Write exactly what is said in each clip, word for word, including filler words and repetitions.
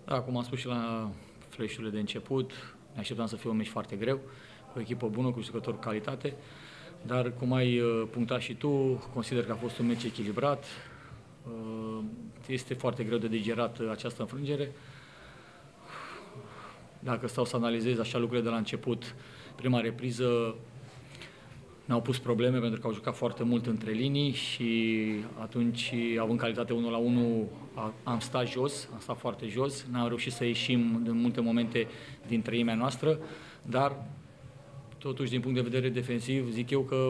Da, cum am spus și la flash-urile de început, ne așteptam să fie un meci foarte greu, cu o echipă bună, cu jucători calitate, dar cum ai punctat și tu, consider că a fost un meci echilibrat. Este foarte greu de digerat această înfrângere. Dacă stau să analizez așa lucrurile de la început, prima repriză ne-au pus probleme pentru că au jucat foarte mult între linii și atunci, având calitate unu la unu, am stat jos, am stat foarte jos, n-am reușit să ieșim în multe momente din treimea noastră, dar totuși din punct de vedere defensiv zic eu că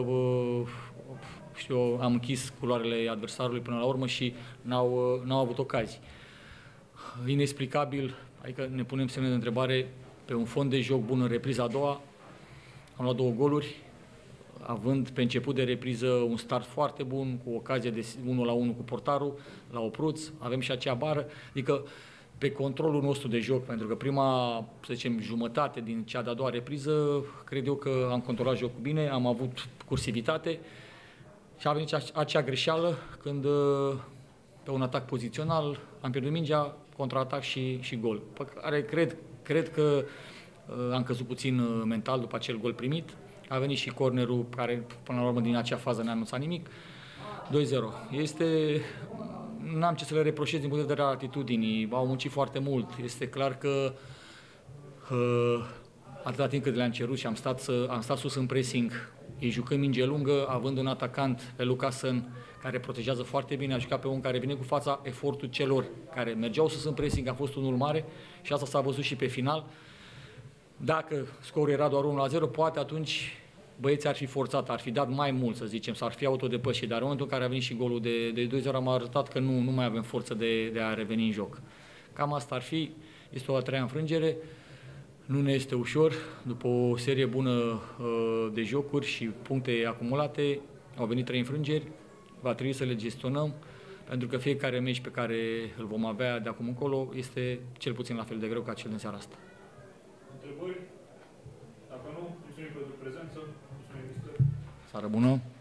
știu, am închis culoarele adversarului până la urmă și n-au, n-au avut ocazii. Inexplicabil, adică ne punem semne de întrebare pe un fond de joc bun în repriza a doua, am luat două goluri, având pe început de repriză un start foarte bun, cu ocazie de unu la unu cu portarul, la Opruț, avem și acea bară, adică pe controlul nostru de joc, pentru că prima, să zicem, jumătate din cea de-a doua repriză, cred eu că am controlat jocul bine, am avut cursivitate și a venit acea greșeală când pe un atac pozițional am pierdut mingea, contraatac și, și gol, pe care cred, cred că am căzut puțin mental după acel gol primit. A venit și cornerul care, până la urmă, din acea fază n-a anunțat nimic. doi zero. Este... N-am ce să le reproșez din punct de vedere al atitudinii. Au muncit foarte mult. Este clar că uh, atâta timp cât le-am cerut și am stat, să, am stat sus în pressing, ei jucând minge lungă, având un atacant pe Lucasen care protejează foarte bine, a jucat pe un care vine cu fața, efortul celor care mergeau sus în pressing a fost unul mare și asta s-a văzut și pe final. Dacă scorul era doar unu la zero, poate atunci băieții ar fi forțat, ar fi dat mai mult, să zicem, s-ar fi autodepășit, dar în momentul în care a venit și golul de, de doi zero am arătat că nu, nu mai avem forță de, de a reveni în joc. Cam asta ar fi, este o a treia înfrângere, nu ne este ușor, după o serie bună uh, de jocuri și puncte acumulate, au venit trei înfrângeri, va trebui să le gestionăm, pentru că fiecare meci pe care îl vom avea de acum încolo este cel puțin la fel de greu ca cel din seara asta. Întrebări? Dacă nu, mulțumim pentru prezență. Mulțumim, mister. Seară bună!